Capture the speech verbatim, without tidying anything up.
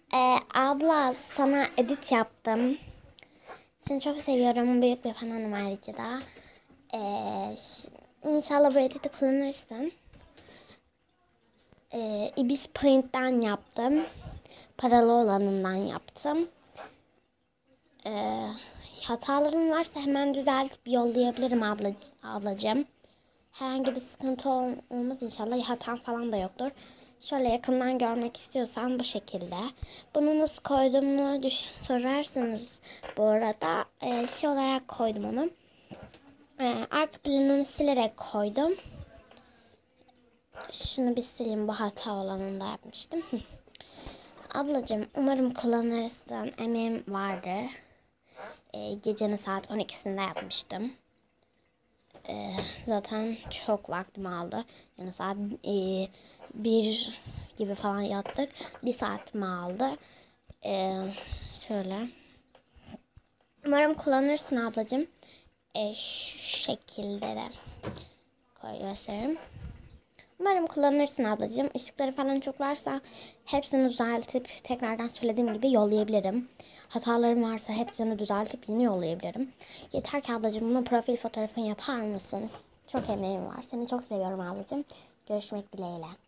Ee, abla sana edit yaptım. Seni çok seviyorum. Büyük bir fanım ayrıca da. Ee, inşallah bu editi kullanırsın. Ee, Ibis Paint'ten yaptım. Paralı olanından yaptım. Ee, hatalarım varsa hemen düzeltip yollayabilirim abla, ablacığım. Herhangi bir sıkıntı olmaz inşallah. Hatam falan da yoktur. Şöyle yakından görmek istiyorsan bu şekilde. Bunu nasıl koyduğumu düş sorarsanız bu arada e, şey olarak koydum onu. E, arka planını silerek koydum. Şunu bir sileyim, bu hata olanını da yapmıştım. Ablacığım umarım kullanırsın. Emeğim vardı. E, gecenin saat on ikisinde yapmıştım. Ee, zaten çok vaktim aldı. Yani saat e, bir gibi falan yattık. Bir saatimi aldı. Ee, şöyle. Umarım kullanırsın ablacığım. Ee, şu şekilde de koy göstereyim. Umarım kullanırsın ablacığım. Işıkları falan çok varsa hepsini düzeltip tekrardan söylediğim gibi yollayabilirim. Hatalarım varsa hepsini düzeltip yine yollayabilirim. Yeter ki ablacığım bunun profil fotoğrafını yapar mısın? Çok emeğim var. Seni çok seviyorum ablacığım. Görüşmek dileğiyle.